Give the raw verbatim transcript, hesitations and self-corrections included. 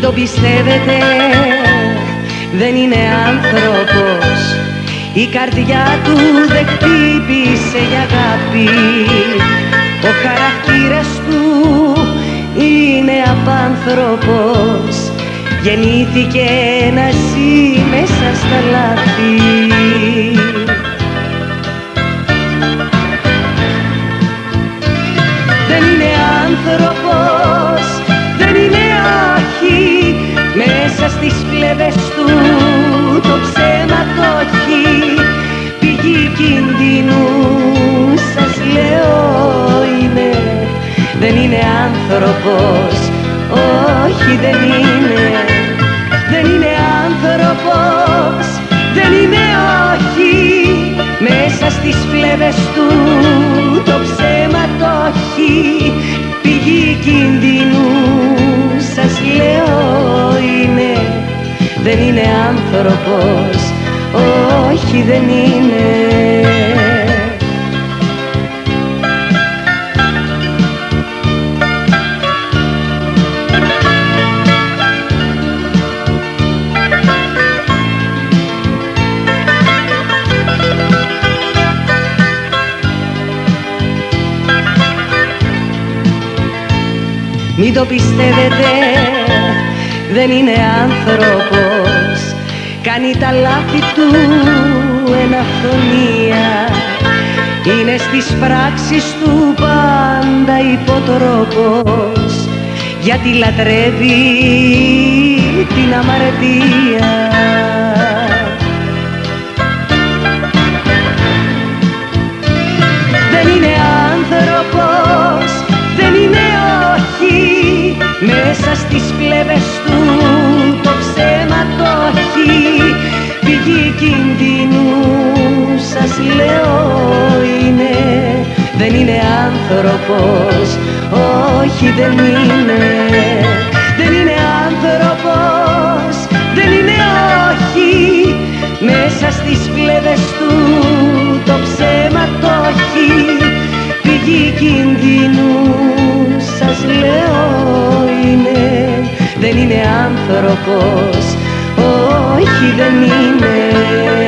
το πιστεύετε, δεν είναι άνθρωπος. Η καρδιά του δεν χτύπησε για αγάπη. Ο χαρακτήρας του είναι απάνθρωπος. Γεννήθηκε να ζει μέσα στα λάθη. Δεν είναι άνθρωπος, δεν είναι όχι. Μέσα στις φλέβες του το ψέμα το έχει. Πηγή κινδύνου σας λέω είναι. Δεν είναι άνθρωπος, όχι δεν είναι. Δεν είναι άνθρωπος, δεν είναι όχι. Μέσα στις φλέβες του το ψέμα το έχει. Πηγή κινδύνου σας λέω είναι. Δεν είναι άνθρωπος, όχι δεν είναι. Μην το πιστεύετε, δεν είναι άνθρωπος. Κάνει τα λάθη του εν αυθονία. Είναι στις πράξεις του πάντα υποτρόπος. Γιατί λατρεύει την αμαρτία. Δεν είναι άνθρωπος, δεν είναι όχι. Μέσα στις πλευρές του το ψέμα το έχει. Πηγή κινδύνου σας λέω είναι. Δεν είναι άνθρωπος, όχι δεν είναι. Δεν είναι άνθρωπος, δεν είναι όχι. Μέσα στις πλευρές του το ψέμα το έχει. Πηγή κινδύνου σας λέω είναι. Δεν είναι άνθρωπος, όχι δεν είναι.